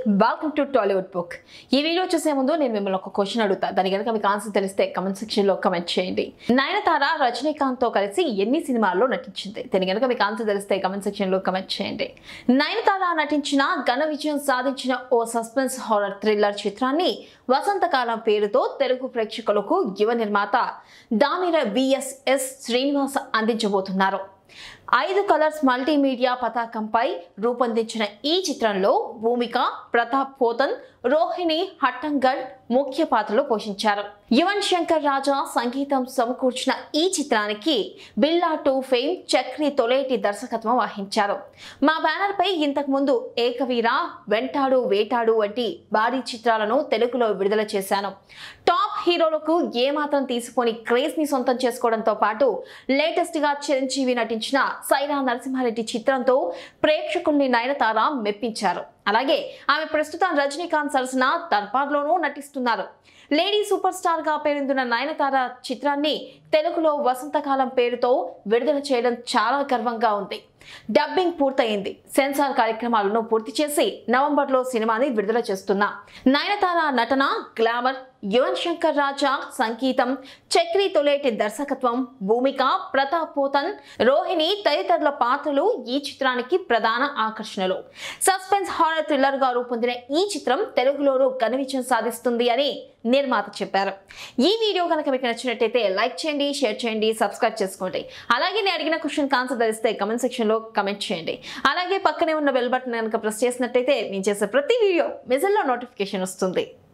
Welcome to Tollywood book. ఈ video చూసే ముందు నేను మిమ్మల్ని ఒక క్వశ్చన్ అడుగుతా. దాని కనుక మీకు ఆన్సర్ తెలిస్తే కమెంట్ సెక్షన్ లో కమెంట్ చేయండి. నయనతార రజనీకాంత్ తో కలిసి ఎన్ని సినిమాల్లో నటించింది? దాని కనుక మీకు ఆన్సర్ తెలిస్తే కమెంట్ సెక్షన్ లో కమెంట్ చేయండి. నయనతార నటించిన ఘన విజయం సాధించిన ఓ సస్పెన్స్ హారర్ థ్రిల్లర్ చిత్రాన్ని వసంతకాలం పేరుతో తెలుగు ప్రేక్షకులకు యువ నిర్మాత దామిర విఎస్ఎస్ శ్రీనివాస్ అందించబోతున్నారు. 5 కలర్స్ మల్టీమీడియా పతాకంపై రూపొందించిన ఈ చిత్రంలో భూమిక, ప్రతాప్ పోతన్, రోహిణి హట్టంగల్ ముఖ్య పాత్రలు పోషించారు. యువన్ శంకర్ రాజా సంగీతం సమకూర్చిన ఈ చిత్రానికి బిల్లా 2 ఫేమ్ చక్రి తొలేటి దర్శకత్వం వహించారు. మా బ్యానర్ పై ఇంతకు ముందు ఏకవీర, వెంటాడు, వేటాడు వంటి భారీ చిత్రాలను తెలుగులో విడుదల చేశాను. టాప్ హీరోలకు ఏమాత్రం తీసుకొని క్రేజ్ ని సొంతం చేసుకోవడంతో పాటు లేటెస్ట్ గా చిరంజీవి నటించిన సైరా నరసింహారెడ్డి చిత్రంతో ప్రేక్షకుల్ని నయనతార మెప్పించారు. అలాగే ఆమె ప్రస్తుతం రజనీకాంత్ సరసన దర్బార్లోనూ నటిస్తున్నారు. లేడీ సూపర్ స్టార్ గా పేరొందిన నయనతార చిత్రాన్ని తెలుగులో వసంతకాలం పేరుతో విడుదల చేయడం చాలా గర్వంగా ఉంది. డబ్బింగ్ పూర్తయింది. సెన్సార్ కార్యక్రమాలను పూర్తి చేసి నవంబర్లో సినిమాని విడుదల చేస్తున్నా. నయనతార నటన, గ్లామర్, యువన్ శంకర్ రాజా సంగీతం, చక్రి తొలేటి దర్శకత్వం, భూమిక, ప్రతాప్ పోతన్, రోహిణి తదితరుల పాత్రలు ఈ చిత్రానికి ప్రధాన ఆకర్షణలు. సస్పెన్స్ హారర్ థ్రిల్లర్ గా రూపొందిన ఈ చిత్రం తెలుగులోనూ ఘన విజయం సాధిస్తుంది అని నిర్మాత చెప్పారు. ఈ వీడియో కనుక మీకు నచ్చినట్టయితే లైక్ చేయండి, షేర్ చేయండి, సబ్స్క్రైబ్ చేసుకోండి. అలాగే నేను అడిగిన క్వశ్చన్ ఆన్సర్ తెలిస్తే కమెంట్ సెక్షన్ లో కమెంట్ చేయండి. అలాగే పక్కనే ఉన్న బెల్ బటన్ కనుక ప్రెస్ చేసినట్టయితే నేను చేసే ప్రతి వీడియో మెసేజ్ లో నోటిఫికేషన్ వస్తుంది.